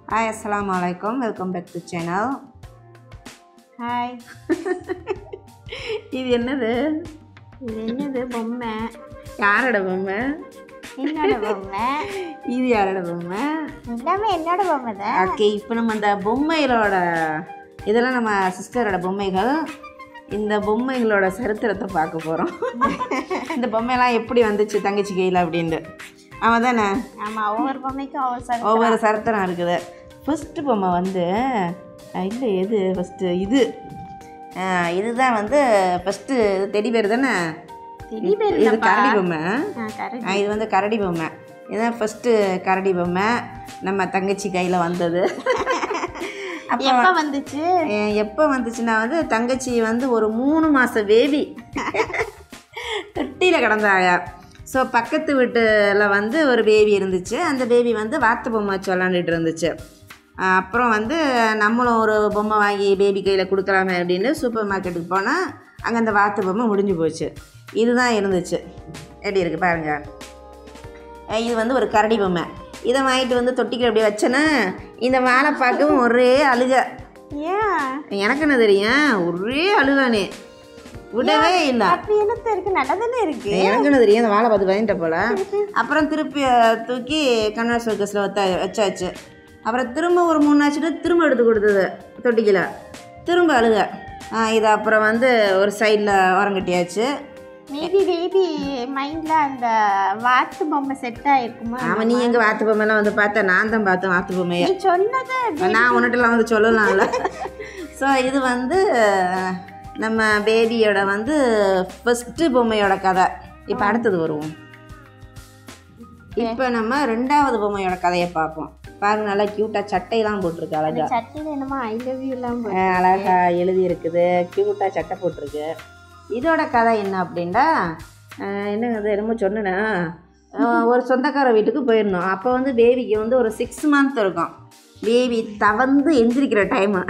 Hi, Assalamualaikum. Welcome back to channel. Hi. இது என்னது? இது என்னது? பொம்மை. யாரோட பொம்மை? என்னோட பொம்மை. இது யாரோட பொம்மை? எல்லாமே என்னோட பொம்மை தான். ஓகே, இப்போ நம்ம அந்த பொம்மைகளோட இதெல்லாம் நம்ம சிஸ்டரோட பொம்மைகள். இந்த பொம்மைகளோட சரித்திரத்தை பார்க்க போகிறோம். இந்த பொம்மையெல்லாம் எப்படி வந்துச்சு தங்கச்சி கையில் அப்படின்ட்டு. ஆமாம் தானே? ஆமாம், ஒவ்வொரு பொம்மைக்கும் ஒவ்வொரு சரித்திரம் இருக்குது. ஃபஸ்ட்டு பொம்மை வந்து இல்லை எது ஃபஸ்ட்டு இதுதான் வந்து ஃபஸ்ட்டு டெடி பேர் தானே? இது கரடி பொம்மை. இது வந்து கரடி பொம்மை. இதுதான் ஃபஸ்ட்டு கரடி பொம்மை நம்ம தங்கச்சி கையில் வந்தது. எப்போ வந்துச்சு? எப்போ வந்துச்சுன்னா வந்து தங்கச்சி வந்து ஒரு 3 மாத பேபி தொட்டியில் கிடந்தாங்க. ஸோ பக்கத்து வீட்டில் வந்து ஒரு பேபி இருந்துச்சு. அந்த பேபி வந்து வாத்து பொம்மை வச்சு விளாண்டுட்டு இருந்துச்சு. அப்புறம் வந்து நம்மளும் ஒரு பொம்மை வாங்கி பேபி கையில் கொடுக்கலாமே அப்படின்னு சூப்பர் மார்க்கெட்டுக்கு போனால் அங்கே அந்த வாத்து பொம்மை முடிஞ்சு போச்சு. இதுதான் இருந்துச்சு. எப்படி இருக்குது பாருங்கள். இது வந்து ஒரு கரடி பொம்மை. இதை வாங்கிட்டு வந்து தொட்டிக்கு அப்படியே வச்சேன்னா இந்த மேலே பார்க்கவும் ஒரே அழுக. ஏன் எனக்கு என்ன தெரியும், ஒரே அழுகானே விடவே இல்லை. இருக்கு, நல்லா தானே இருக்கு. எனக்கு என்ன தெரியும், அந்த வாழை பார்த்து வாங்கிட்ட போல. அப்புறம் திருப்பி தூக்கி கண்ணா சர்க்கஸில் வச்சாச்சு. அப்புறம் திரும்ப ஒரு 3 ஆச்சுட்டு திரும்ப எடுத்து கொடுத்தது தொட்டிக்கில், திரும்ப அழுக. இது அப்புறம் வந்து ஒரு சைடில் ஓரங்கட்டியாச்சு. மேபி பேபி மைண்டில் அந்த வாத்து பொம்மை செட் ஆகிருக்குமா? அவன் நீ எங்கள் வாத்து பொம்மைலாம் வந்து பார்த்தேன், நான் தான் பார்த்தேன் வாத்து பொம்மையை. சொன்னதை நான் உன்னிட்டலாம் வந்து சொல்லலாம்ல. ஸோ இது வந்து நம்ம பேபியோட வந்து ஃபஸ்ட்டு பொம்மையோட கதை. இப்போ அடுத்தது வருவோம். இப்போ நம்ம 2வது பொம்மையோட கதையை பார்ப்போம். பாருங்க, நல்லா க்யூட்டாக சட்டையெல்லாம் போட்டிருக்கு. அழகா சட்டையில் என்னமோ ஐ லவ் யூலாம் அழகா எழுதி இருக்குது. க்யூட்டாக சட்டை போட்டிருக்கு. இதோட கதை என்ன அப்படின்னா, என்னங்க அது என்னமோ சொன்னேன்னா, ஒரு சொந்தக்கார வீட்டுக்கு போயிருந்தோம். அப்போ வந்து பேபிக்கு வந்து ஒரு 6 மந்த் இருக்கும். பேபி தவந்து எந்திரிக்கிற டைமு.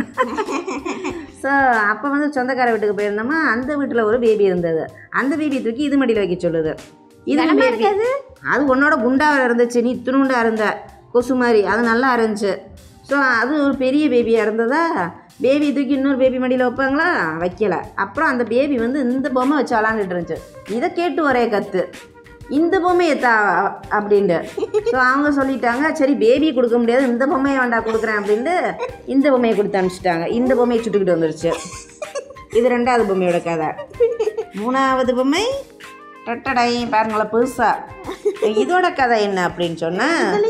ஸோ அப்போ வந்து சொந்தக்கார வீட்டுக்கு போயிருந்தோமா, அந்த வீட்டில் ஒரு பேபி இருந்தது. அந்த பேபி தூக்கி இது மடியில் வைக்க சொல்லுது. இது இருக்காது, அது உன்னோட குண்டாவில் இருந்துச்சு, நீ துணுண்டா இருந்த கொசு மாதிரி, அது நல்லா இருந்துச்சு. ஸோ அது ஒரு பெரிய பேபியாக இருந்ததா, பேபி தூக்கி இன்னொரு பேபி மடியில் வைப்பாங்களா, வைக்கலை. அப்புறம் அந்த பேபி வந்து இந்த பொம்மை வச்சு விளாண்டுட்டு இருந்துச்சு. இதை கேட்டு ஒரே கற்று, இந்த பொம்மையை தா அப்படின்ட்டு. ஸோ அவங்க சொல்லிட்டாங்க, சரி பேபி கொடுக்க முடியாது, இந்த பொம்மையை வேண்டாம் கொடுக்குறேன் அப்படின்ட்டு இந்த பொம்மையை கொடுத்து அனுப்பிச்சிட்டாங்க. இந்த பொம்மையை சுட்டுக்கிட்டு வந்துருச்சு. இது 2வது பொம்மையோட கதை. 3வது பொம்மை டட்டடை பாருங்களேன் புதுசாக. இதோட கதை என்ன அப்படின்னு சொன்னால்,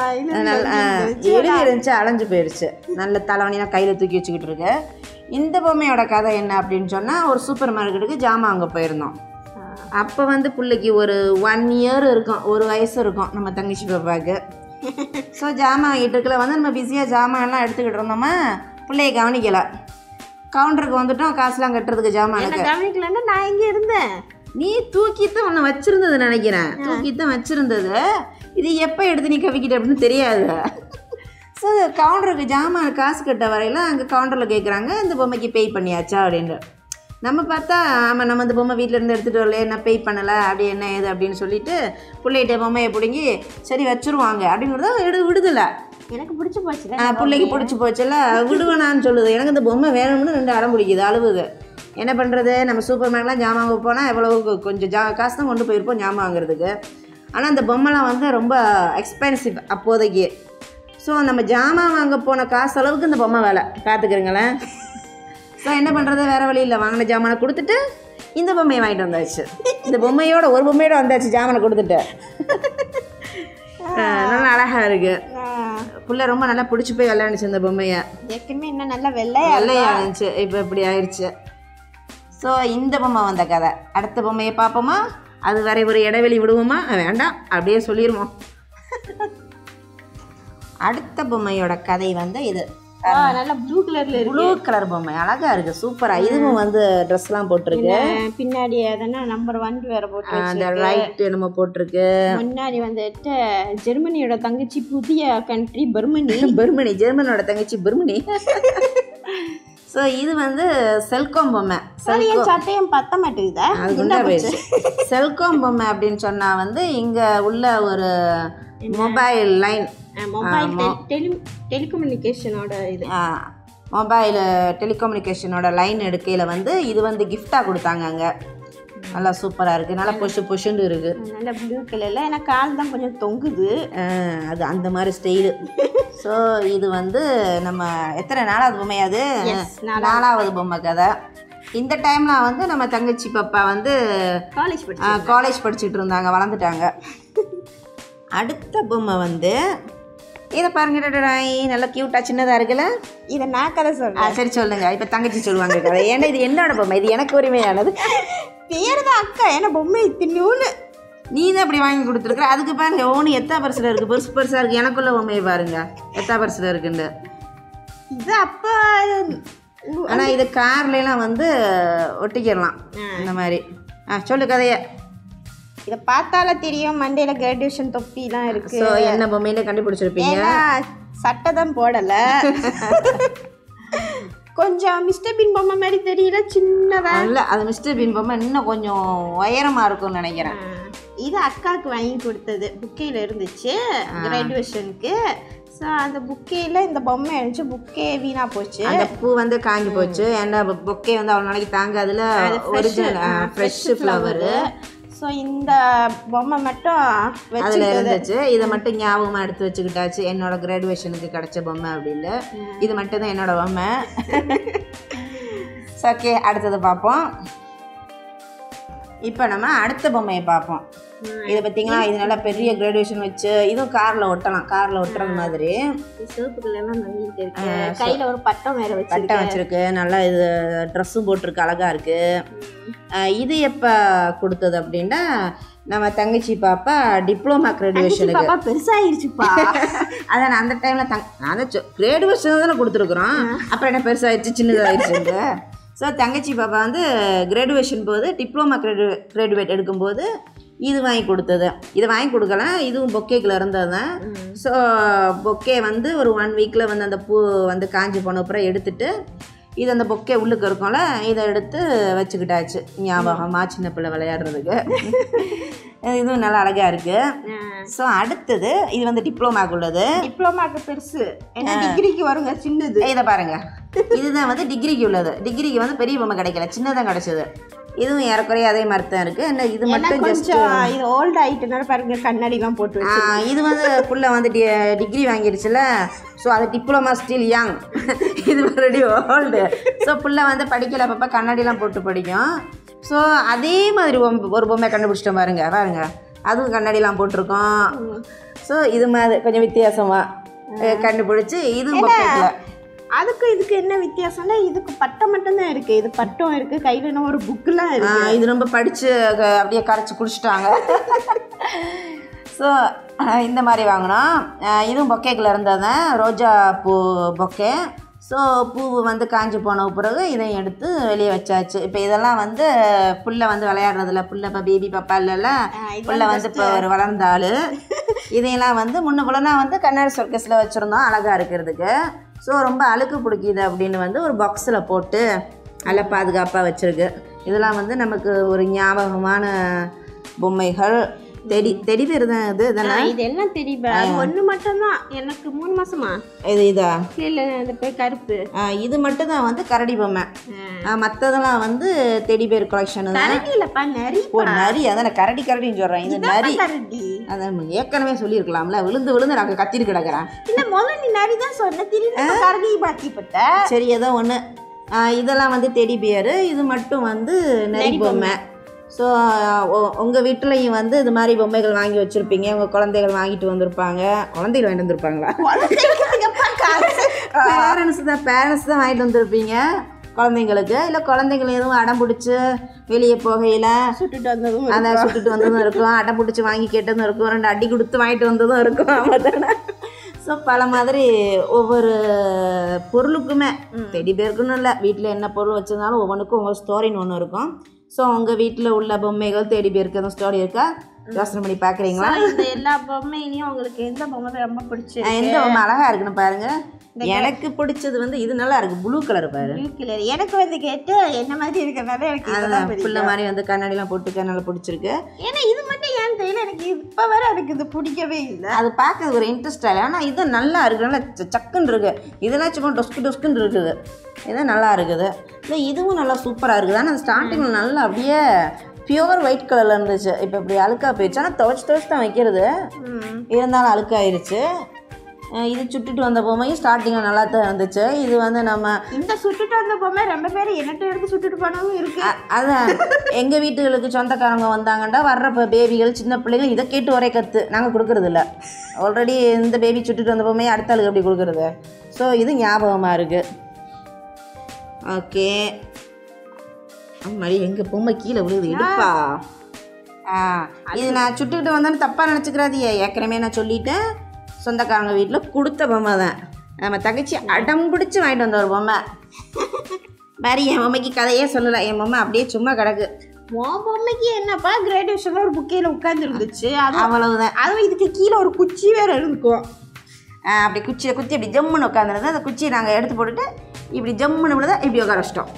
எழுதி இருந்துச்சு, அலைஞ்சு போயிடுச்சு. நல்ல தலைவனியாக கையில் தூக்கி வச்சுக்கிட்டு இருக்கு. இந்த பொம்மையோட கதை என்ன அப்படின்னு சொன்னால், ஒரு சூப்பர் மார்க்கெட்டுக்கு ஜாமான் அங்கே போயிருந்தோம். அப்போ வந்து பிள்ளைக்கு ஒரு 1 இயர் இருக்கும், 1 வயசு இருக்கும் நம்ம தங்கச்சி பாப்பாவுக்கு. ஸோ ஜாமான் வாங்கிட்டு இருக்கல வந்து நம்ம பிஸியாக ஜாமான்லாம் எடுத்துக்கிட்டு இருந்தோமா, பிள்ளைய கவனிக்கலை. கவுண்டருக்கு வந்துட்டோம் காசுலாம் கட்டுறதுக்கு. ஜாமான் கவனிக்கலன்னா நான் இங்கே இருந்தேன். நீ தூக்கித்தான் ஒன்று வச்சுருந்தது நினைக்கிறேன், தூக்கித்தான் வச்சுருந்தது. இது எப்போ எடுத்து நீ கவிக்கிட்ட அப்படின்னு தெரியாது. ஸோ கவுண்டருக்கு ஜாமான் காசு கட்ட வரையில அங்கே கவுண்டரில் கேட்குறாங்க, இந்த பொம்மைக்கு பே பண்ணியாச்சா அப்படின்ட்டு. நம்ம பார்த்தா ஆமாம், நம்ம இந்த பொம்மை வீட்டிலேருந்து எடுத்துகிட்டு வரல, என்ன பே பண்ணலை, அப்படி என்ன ஏது அப்படின்னு சொல்லிட்டு பிள்ளைகிட்ட பொம்மையை பிடுங்கி சரி வச்சுருவாங்க அப்படிங்கிறத விடுதலை. எனக்கு பிடிச்சி போச்சு, பிள்ளைக்கு பிடிச்சி போச்சுல்ல, விடுவேனான்னு சொல்லுது. எனக்கு இந்த பொம்மை வேணும்னு 2 அடம் பிடிக்குது, அழுவுது. என்ன பண்ணுறது, நம்ம சூப்பர் மார்க்கெட்லாம் ஜாமான் வாங்க போனால் எவ்வளோ கொஞ்சம் காசு தான் கொண்டு போயிருப்போம் ஜாமான் வாங்குறதுக்கு. ஆனால் அந்த பொம்மைலாம் வந்து ரொம்ப எக்ஸ்பென்சிவ் அப்போதைக்கு. ஸோ நம்ம ஜாமான் வாங்க போன காசு அளவுக்கு இந்த பொம்மை வேலை பார்த்துக்கிறங்களேன். ஸோ என்ன பண்ணுறது, வேறு வழி இல்லை, வாங்கின ஜாமானை கொடுத்துட்டு இந்த பொம்மையை வாங்கிட்டு வந்தாச்சு. இந்த பொம்மையோட ஒரு பொம்மையோட வந்தாச்சு ஜாமானை கொடுத்துட்டு. நல்லா அழகாக இருக்குது. பிள்ளை ரொம்ப நல்லா பிடிச்சி போய் விளையாண்டுச்சு இந்த பொம்மையை. ஏற்கனவே இன்னும் நல்லா வெள்ளையாக இருந்துச்சு, இப்போ இப்படி ஆயிடுச்சு. ஸோ இந்த பொம்மை வந்த கதை. அடுத்த பொம்மையை பார்ப்போமா, அது வரை ஒரு இடைவெளி விடுவோமா, வேண்டாம் அப்படியே சொல்லிடுவோம். அடுத்த பொம்மையோட கதை வந்து இது நல்லா ப்ளூ கலர் பொம்மை, அழகா இருக்கு, சூப்பரா. இதுவும் வந்து ட்ரெஸ்லாம் போட்டிருக்கு. பின்னாடி எதனா நம்பர் 1 வேற போட்டு அந்த ரைட் என்னமோ போட்டிருக்கு. முன்னாடி வந்துட்டு ஜெர்மனியோட தங்கச்சி, புதிய கண்ட்ரி பர்மனி. ஜெர்மனோட தங்கச்சி பர்மனி. ஸோ இது வந்து செல்கோம் பொம்மை. என் சட்டையும் பத்த மாட்டேங்குதா? அது குண்டா போயிடுச்சு. செல்கோம் பொம்மை அப்படின்னு சொன்னால் வந்து இங்கே உள்ள ஒரு மொபைல் லைன், டெலிகம்யூனிகேஷனோட இது, மொபைல் டெலிகம்யூனிகேஷனோட லைன் எடுக்கையில் வந்து இது வந்து கிஃப்டாக கொடுத்தாங்க. அங்கே நல்லா சூப்பராக இருக்குது, நல்லா பொஷுன்னு இருக்குது, நல்லா ப்ளூ கலரில். ஏன்னா கால் தான் கொஞ்சம் தொங்குது, அது அந்த மாதிரி ஸ்டைலு. ஸோ இது வந்து நம்ம எத்தனை நாளாவது பொம்மை? அது 4வது பொம்மை கதை. இந்த டைமில் வந்து நம்ம தங்கச்சி பாப்பா வந்து காலேஜ் படிச்சுட்டு இருந்தாங்க, வளர்ந்துட்டாங்க. அடுத்த பொம்மை வந்து இதை பாருங்க, நல்லா க்யூட்டாக சின்னதாக இருக்குல்ல. இதை நான் கதை சொல்கிறேன். சரி சொல்லுங்க. இப்போ தங்கச்சி சொல்லுவாங்க கதை. ஏன்னா இது என்னோட பொம்மை, இது எனக்கு உரிமையானது. பேர் தான் அக்கா, ஏன்னா பொம்மை இத்தினூன்னு நீ தான் இப்படி வாங்கி கொடுத்துருக்குற. அதுக்கு பாருங்க ஒன்று எத்தா பரிசில் இருக்குது, பெருசாக இருக்குது. எனக்குள்ள பொம்மையை பாருங்க எத்தா பரிசில் இருக்குண்டு. இது அப்போ ஆனால் இது கார்லாம் வந்து ஒட்டிக்கிடலாம் இந்த மாதிரி. சொல்லு கதையை. இதை பார்த்தாலே தெரியும், மண்டையில் கிராஜுவேஷன் தொப்பிலாம் இருக்குது. ஸோ என்ன பொம்மையிலே கண்டுபிடிச்சிருப்பீங்க. சட்டை தான் போடலை. கொஞ்சம் மிஸ்டர் பீன் பொம்மை மாதிரி தெரியல, சின்னதாக இல்லை. அது மிஸ்டர் பீன் பொம்மை இன்னும் கொஞ்சம் உயரமாக இருக்கும்னு நினைக்கிறேன். இது அக்காவுக்கு வாங்கி கொடுத்தது, புக்கையில் இருந்துச்சு கிராஜுவேஷனுக்கு. ஸோ அந்த புக்கையில் இந்த பொம்மை இருந்துச்சு, புக்கே வீணாக போச்சு. அந்த பூ வந்து காஞ்சி போச்சு. ஏன்னா புக்கே வந்து அவ்வளோ நாளைக்கு தாங்க. அதில் ஒரிஜினல் ஃப்ரெஷ் ஃப்ளவரு. ஸோ இந்த பொம்மை மட்டும் அதில் இருந்துச்சு. இதை மட்டும் ஞாபகமாக எடுத்து வச்சுக்கிட்டாச்சு, என்னோட கிராஜுவேஷனுக்கு கிடச்ச பொம்மை அப்படின்னு. இது மட்டும் தான் என்னோட பொம்மை. ஓகே, அடுத்தது பார்ப்போம். இப்போ நம்ம அடுத்த பொம்மையை பார்ப்போம். இதை பார்த்தீங்களா, இது நல்லா பெரிய கிராஜுவேஷன் வச்சு, இதுவும் காரில் ஒட்டலாம், காரில் ஒட்டுறது மாதிரி. சிவப்புக்கெல்லாம் நம்பிட்டு இருக்கு, கையில் ஒரு பட்டம் வேறு பட்டம் வச்சுருக்கு. நல்லா இது ட்ரெஸ்ஸும் போட்டிருக்கு, அழகாக இருக்குது. இது எப்போ கொடுத்தது அப்படின்னா நம்ம தங்கச்சி பாப்பா டிப்ளமா கிராஜுவேஷனுக்கு. பெருசாகிடுச்சுப்பா. அதான் அந்த டைமில் அந்த கிராஜுவேஷன் தானே கொடுத்துருக்குறோம். அப்புறம் என்ன பெருசாகிடுச்சு, சின்னதாகிடுச்சுங்க. ஸோ தங்கச்சி பாப்பா வந்து கிராஜுவேஷன் போது டிப்ளமா கிராஜுவேட் எடுக்கும்போது இது வாங்கி கொடுத்தது. இதை வாங்கி கொடுக்கலாம், இதுவும் பொக்கேக்கில் இருந்தது தான். ஸோ பொக்கே வந்து ஒரு 1 வீக்கில் வந்து அந்த பூ வந்து காஞ்சி போன அப்புறம் எடுத்துட்டு, இது அந்த பொக்கே உள்ளுக்கு இருக்கும்ல, இதை எடுத்து வச்சுக்கிட்டாச்சு ஞாபகமாக சின்ன பிள்ளை விளையாடுறதுக்கு. இதுவும் நல்லா அழகாக இருக்குது. ஸோ அடுத்தது இது வந்து டிப்ளமாக்கு உள்ளது. டிப்ளமாக்கு பெருசு, ஏன்னா டிகிரிக்கு வருங்க சின்னது. இதை பாருங்கள், இதுதான் வந்து டிகிரிக்கு உள்ளது. டிகிரிக்கு வந்து பெரிய பொம்மை கிடைக்கல, சின்னதான் கிடச்சிது. இதுவும் ஏறக்குறைய அதே மாதிரி தான் இருக்குது. என்ன இது மட்டும் ஜஸ்ட் இது ஓல்டு ஆகிட்டுனால பாருங்க, கண்ணாடிலாம் போட்டு வச்சு. இது வந்து புள்ள வந்து டிகிரி வாங்கிடுச்சுல, ஸோ அது டிப்ளமா ஸ்டில் யங், இது ஆல்ரெடி ஓல்டு. ஸோ புள்ள வந்து படிக்கல, அப்பப்போ கண்ணாடிலாம் போட்டு படிக்கும். ஸோ அதே மாதிரி ஒரு பொம்மை கண்டுபிடிச்சிட்டோம் பாருங்க. அதுவும் கண்ணாடிலாம் போட்டிருக்கோம். ஸோ இது மாதிரி கொஞ்சம் வித்தியாசமாக கண்டுபிடிச்சி இதுவும் பொக்கேக்கில். அதுக்கு இதுக்கு என்ன வித்தியாசம்னா, இதுக்கு பட்டம் மட்டும்தான் இருக்குது, இது பட்டம் இருக்குது, கையில் என்ன ஒரு புக்கெலாம் இருக்குது. இது ரொம்ப படித்து அப்படியே கரைச்சி குடிச்சிட்டாங்க. ஸோ இந்த மாதிரி வாங்கினோம். இதுவும் பொக்கேக்கில் இருந்தது தான், ரோஜா பூ பொக்கே. ஸோ பூ வந்து காஞ்சி போன பிறகு இதையும் எடுத்து வெளியே வச்சாச்சு. இப்போ இதெல்லாம் வந்து புள்ள வந்து விளையாடுறதில்ல, புள்ள இப்போ பேபி பாப்பா இல்லைல்ல, புள்ள வந்து இப்போ ஒரு வளர்ந்தாள். இதையெல்லாம் வந்து முன்னுக்குள்ளனா வந்து கண்ணாடி சர்க்கஸில் வச்சுருந்தோம் அழகாக இருக்கிறதுக்கு. ஸோ ரொம்ப அழுக்கு பிடிக்குது அப்படின்னு வந்து ஒரு பாக்ஸில் போட்டு நல்லா பாதுகாப்பாக வச்சுருக்கு. இதெல்லாம் வந்து நமக்கு ஒரு ஞாபகமான பொம்மைகள். தெடி பேர் தான் இது. இதெல்லாம் இதெல்லாம் தெரியுமா? ஒன்று மட்டும்தான் எனக்கு 3 மாசமா. இதா இல்லை இந்த போய் கருப்பு, இது மட்டும் தான் வந்து கரடி பொம்மை. மற்றதெல்லாம் வந்து தெடி பேர் கலெக்ஷன். இல்லைப்பா, நரி. நரி, அதான் கரடின்னு சொல்கிறேன். இது நரி. அதான் ஏற்கனவே சொல்லியிருக்கலாம்ல, விழுந்து நாங்கள் கத்திட்டு கிடக்கிறேன். இல்லை முதல்ல நீ நரி தான் சொன்ன, திடீர்னு கரடி பாத்திப்பட்ட. சரி ஏதோ ஒன்று. இதெல்லாம் வந்து தெடி பேர், இது மட்டும் வந்து நரி பொம்மை. ஸோ உங்கள் வீட்டிலையும் வந்து இது மாதிரி பொம்மைகள் வாங்கி வச்சுருப்பீங்க, உங்கள் குழந்தைகள் வாங்கிட்டு வந்திருப்பாங்க. குழந்தைகள் வாங்கிட்டு வந்திருப்பாங்களா? பேரண்ட்ஸ் தான் வாங்கிட்டு வந்திருப்பீங்க குழந்தைங்களுக்கு. இல்லை குழந்தைகள் எதுவும் அடம் பிடிச்சி வெளியே போகையில் சுட்டுட்டு வந்ததும், அதான் சுட்டுட்டு வந்ததும் இருக்கும், அடம் பிடிச்சி வாங்கி கேட்டதும் இருக்கும், 2 அடி கொடுத்து வாங்கிட்டு வந்ததும் இருக்கும். ஆமாம் தானே? ஸோ பல மாதிரி ஒவ்வொரு பொருளுக்குமே, தெடி பேருக்குன்னு இல்லை, வீட்டில் என்ன பொருள் வச்சுருந்தாலும் ஒவ்வொன்றுக்கும் ஒவ்வொரு ஸ்டோரின்னு ஒன்று இருக்கும். ஸோ உங்கள் வீட்டில் உள்ள பொம்மைகள் தேடி பேருக்கு எதுவும் ஸ்டோரி இருக்கா? யோசனை பண்ணி பார்க்குறீங்களா? இந்த எல்லா பொம்மையிலையும் உங்களுக்கு எந்த பொம்மை ரொம்ப பிடிச்சிருக்கு? எந்த பொம்மை அழகாக இருக்குன்னு பாருங்க. எனக்கு பிடிச்சது வந்து இது நல்லா இருக்கு, ப்ளூ கலர் பாரு. ப்ளூ கலர் எனக்கு வந்து கேட்டு என்ன மாதிரி இருக்கிறனால எனக்கு அதுதான் புள்ள மாதிரி வந்து கண்ணாடிலாம் போட்டுக்க நல்லா பிடிச்சிருக்கு. ஏன்னா இது மட்டும் ஏன் தெரியல, எனக்கு இப்போ வர எனக்கு இது பிடிக்கவே இல்லை. அது பார்க்கறது ஒரு இன்ட்ரெஸ்ட் ஆகல. ஆனால் இது நல்லா இருக்குது, நல்லா சக்குன்னு இருக்குது. இதெல்லாம் சும்மா டொஸ்க்குன்னு இருக்குது. இதுதான் நல்லா இருக்குது. இல்லை இதுவும் நல்லா சூப்பராக இருக்குது. ஆனால் ஸ்டார்டிங்கில் நல்லா அப்படியே பியூர் ஒயிட் கலரில் இருந்துச்சு. இப்போ இப்படி அழுக்காக போயிடுச்சு. ஆனால் துவைச்சு தான் வைக்கிறது, இருந்தாலும் அழுக்காயிருச்சு. இது சுட்டுட்டு வந்த பொம்மையும் ஸ்டார்டிங்கில் நல்லா தான் இருந்துச்சு. இது வந்து நம்ம இந்த சுட்டுட்டு வந்த பொம்மை ரொம்ப பேர் என்னட்டு எடுத்து சுட்டுட்டு போனவும் இருக்கு. அதான் எங்கள் வீட்டுகளுக்கு சொந்தக்காரங்க வந்தாங்கண்டா வர்ற பேபிகள் சின்ன பிள்ளைகள் இதை கேட்டு ஒரே கற்று நாங்கள் கொடுக்குறதில்ல. ஆல்ரெடி இந்த பேபி சுட்டுட்டு வந்த பொம்மையை அடுத்த ஆளுக்கு எப்படி கொடுக்குறது? ஸோ இது ஞாபகமாக இருக்குது. ஓகே, மாதிரி எங்கள் பொம்மை கீழே விழுகுது, எடுப்பா. இது நான் சுட்டுக்கிட்டு வந்தேன்னு தப்பாக நினச்சிக்கிறாதியே. ஏற்கனவே நான் சொல்லிட்டேன், சொந்தக்காரங்க வீட்டில் கொடுத்த பொம்மை தான். நம்ம தங்கச்சி அடம் பிடிச்சி வாங்கிட்டு வந்த ஒரு பொம்மை. மாதிரி என் பொம்மைக்கு கதையே சொல்லலை. என் பொம்மை அப்படியே சும்மா கிடக்கு. உன் பொம்மைக்கு என்னப்பா கிராஜுவேஷனில் ஒரு புக்கையில் உட்காந்துருந்துச்சு, அது அவ்வளவுதான். அதுவும் இதுக்கு கீழே ஒரு குச்சி வேறு இருக்கும். அப்படி குச்சியை குத்தி அப்படி ஜம்முன்னு உட்காந்துருந்தேன். அந்த குச்சியை நாங்கள் எடுத்து போட்டுட்டு இப்படி ஜம்முன்னு விழுதா இப்படி உட்கார வச்சிட்டோம்.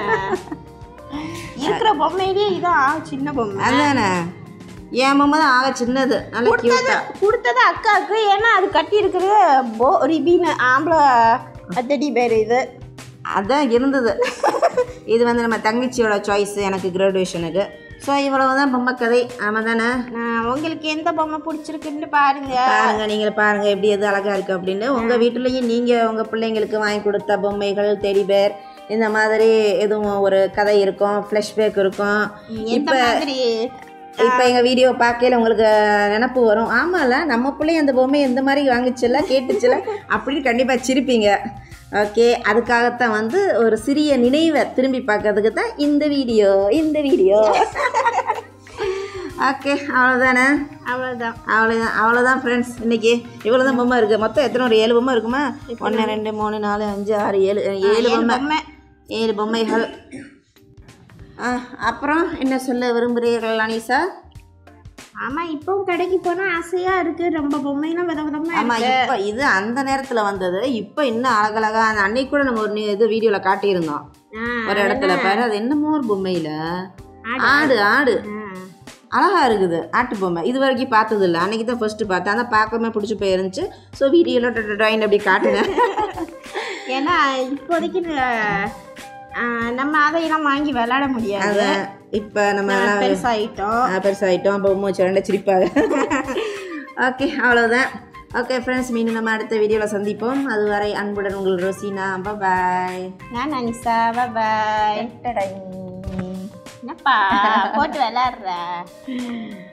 இருக்கிற பொம்மையிலே இதான் சின்ன பொம்மை. அதுதானே என் பொம்மை தான் ஆக சின்னது. நல்லா கொடுத்தது அக்காவுக்கு. ஏன்னா அது கட்டி இருக்கிறது ரிபின்னு ஆம்பளை அத்தடி பேர் இது அதான் இருந்தது. இது வந்து நம்ம தங்கச்சியோட சாய்ஸ் எனக்கு கிராஜுவேஷனுக்கு. ஸோ இவ்வளவு தான் பொம்மை கதை. ஆமாம் தானே? உங்களுக்கு எந்த பொம்மை பிடிச்சிருக்குன்னு பாருங்க. நீங்கள் பாருங்கள் எப்படி எது அழகாக இருக்குது அப்படின்னு. உங்கள் வீட்டுலேயும் நீங்கள் உங்கள் பிள்ளைங்களுக்கு வாங்கி கொடுத்த பொம்மைகள், டெடி பேர், இந்த மாதிரி எதுவும் ஒரு கதை இருக்கும், ஃப்ளாஷ்பேக் இருக்கும். இப்போ எங்கள் வீடியோ பார்க்கல உங்களுக்கு நினப்பு வரும், ஆமாம்ல நம்ம பிள்ளைங்க அந்த பொம்மை எந்த மாதிரி வாங்கிச்சுல கேட்டுச்சுல அப்படின்னு கண்டிப்பாக சிரிப்பீங்க. ஓகே, அதுக்காகத்தான் வந்து ஒரு சிறிய நினைவை திரும்பி பார்க்கறதுக்கு தான் இந்த வீடியோ. ஓகே, அவ்வளோதானே? அவ்வளோதான் ஃப்ரெண்ட்ஸ். இன்றைக்கி இவ்வளோ தான் பொம்மை இருக்குது. மொத்தம் எத்தனை? ஒரு 7 பொம்மை இருக்குமா? 1 2 3 4 5 6 7 7 பொம்மைகள். அப்புறம் என்ன சொல்ல விரும்புகிறீர்கள் அனீசா? ஆமாம், இப்போவும் கடைக்கு போனால் ஆசையாக இருக்குது. ரொம்ப பொம்மைலாம் விதவிதமாக. ஆமாம், இப்போ இது அந்த நேரத்தில் வந்தது. இப்போ இன்னும் அழகழகாக அந்த அன்னைக்கு கூட நம்ம ஒரு இது வீடியோவில் காட்டியிருந்தோம் ஒரு இடத்துல. பாரு, அது என்னமோ ஒரு பொம்மையில் ஆடு அழகாக இருக்குது. ஆட்டு பொம்மை இது வரைக்கும் பார்த்தது இல்லை. அன்றைக்கி தான் ஃபஸ்ட்டு பார்த்தேன். ஆனால் பார்க்கவே பிடிச்சி போயிருந்துச்சு. ஸோ வீடியோவில் ட்ராயிங் அப்படி காட்டுனேன். ஏன்னா இப்போதைக்கு நம்ம அதையெல்லாம் வாங்கி விளையாட முடியாது. இப்போ நம்ம பெருசாகிட்டோம். அப்போ மூச்சு ரெண்டு சிரிப்பாக. ஓகே, அவ்வளோதான். ஓகே ஃப்ரெண்ட்ஸ், மீண்டும் நம்ம அடுத்த வீடியோவில் சந்திப்போம். அதுவரை அன்புடன் உங்கள் ரோசினா. பாய். நான் அனிசா. பாய். என்னப்பா போட்டு விளையாடுற?